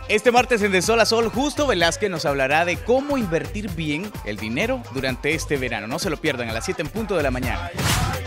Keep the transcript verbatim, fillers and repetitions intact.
Este martes en De Sol a Sol, Justo Velázquez nos hablará de cómo invertir bien el dinero durante este verano. No se lo pierdan, a las siete en punto de la mañana.